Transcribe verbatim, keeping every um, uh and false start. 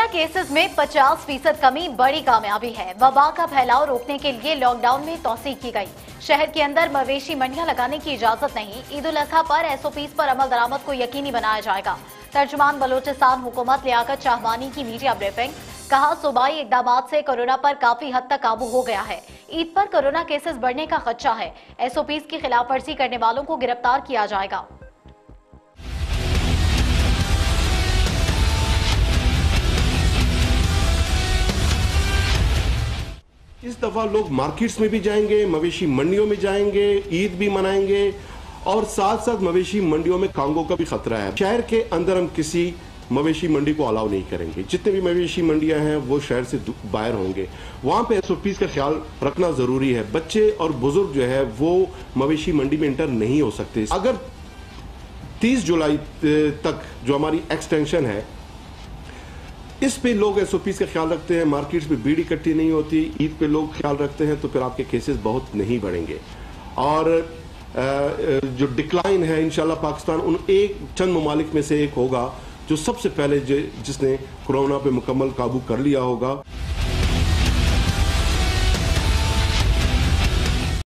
Cases में पचास फीसद कमी बड़ी कामयाबी है। वबा का फैलाव रोकने के लिए लॉकडाउन में तौसीक की गई। शहर के अंदर मवेशी मंडियां लगाने की इजाजत नहीं। ईद उल अजहा पर एसओपीज पर अमल दरामद को यकीनी बनाया जाएगा। तर्जुमान बलोचिस्तान हुकूमत लियाकत शाहवानी की मीडिया ब्रीफिंग। कहा, सूबाई इकदाम से कोरोना पर काफी हद तक काबू हो गया है। ईद पर कोरोना केसेस बढ़ने का खदशा है। एसओपीज की खिलाफ वर्जी करने वालों को गिरफ्तार किया जाएगा। इस दफा लोग मार्केट्स में भी जाएंगे, मवेशी मंडियों में जाएंगे, ईद भी मनाएंगे और साथ साथ मवेशी मंडियों में कांगो का भी खतरा है। शहर के अंदर हम किसी मवेशी मंडी को अलाउ नहीं करेंगे। जितने भी मवेशी मंडियां हैं वो शहर से बाहर होंगे। वहां पे एसओपीज का ख्याल रखना जरूरी है। बच्चे और बुजुर्ग जो है वो मवेशी मंडी में इंटर नहीं हो सकते। अगर तीस जुलाई तक जो हमारी एक्सटेंशन है इस पे लोग एसओपीज का ख्याल रखते हैं, मार्केट्स में भीड़ इकट्ठी नहीं होती, ईद पे लोग ख्याल रखते हैं, तो फिर आपके केसेस बहुत नहीं बढ़ेंगे। और जो डिक्लाइन है इंशाल्लाह पाकिस्तान उन एक चंद ममालिक में से एक होगा जो सबसे पहले जिसने कोरोना पे मुकम्मल काबू कर लिया होगा।